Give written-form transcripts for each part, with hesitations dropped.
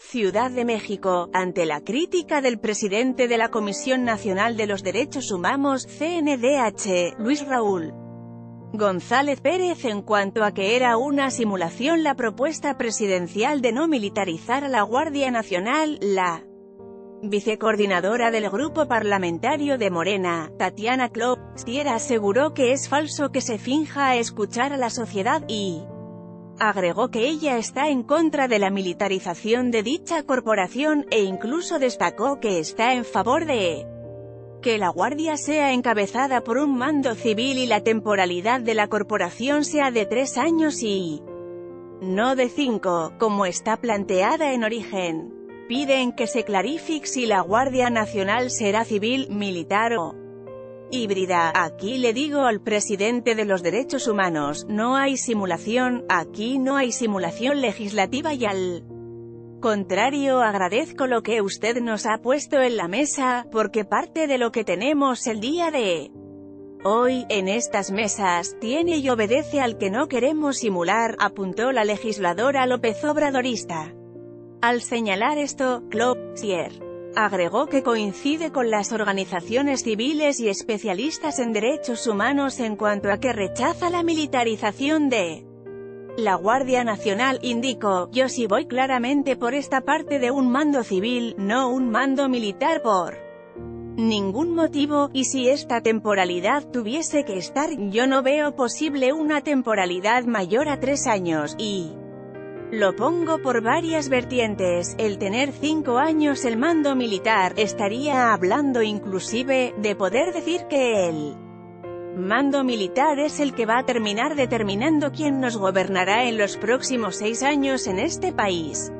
Ciudad de México, ante la crítica del presidente de la Comisión Nacional de los Derechos Humanos, CNDH, Luis Raúl González Pérez, en cuanto a que era una simulación la propuesta presidencial de no militarizar a la Guardia Nacional, la vicecoordinadora del grupo parlamentario de Morena, Tatiana Clopstier, aseguró que es falso que se finja escuchar a la sociedad, y agregó que ella está en contra de la militarización de dicha corporación, e incluso destacó que está en favor de que la Guardia sea encabezada por un mando civil y la temporalidad de la corporación sea de 3 años y no de 5, como está planteada en origen. Piden que se clarifique si la Guardia Nacional será civil, militar o híbrida. Aquí le digo al presidente de los derechos humanos, no hay simulación, aquí no hay simulación legislativa y al contrario agradezco lo que usted nos ha puesto en la mesa, porque parte de lo que tenemos el día de hoy, en estas mesas, tiene y obedece al que no queremos simular, apuntó la legisladora López Obradorista. Al señalar esto, Clopstier agregó que coincide con las organizaciones civiles y especialistas en derechos humanos en cuanto a que rechaza la militarización de la Guardia Nacional. Indicó: yo sí voy claramente por esta parte de un mando civil, no un mando militar por ningún motivo, y si esta temporalidad tuviese que estar, yo no veo posible una temporalidad mayor a 3 años, y lo pongo por varias vertientes. El tener 5 años el mando militar, estaría hablando inclusive de poder decir que el mando militar es el que va a terminar determinando quién nos gobernará en los próximos 6 años en este país.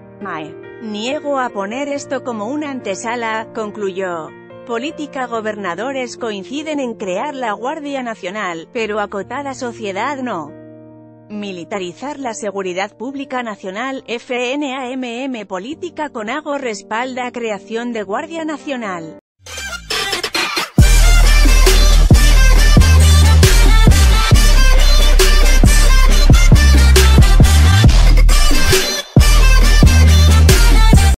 Me niego a poner esto como una antesala, concluyó. Política. Gobernadores coinciden en crear la Guardia Nacional, pero acotada sociedad no. Militarizar la seguridad pública nacional. FNAMM. Política con respalda creación de Guardia Nacional.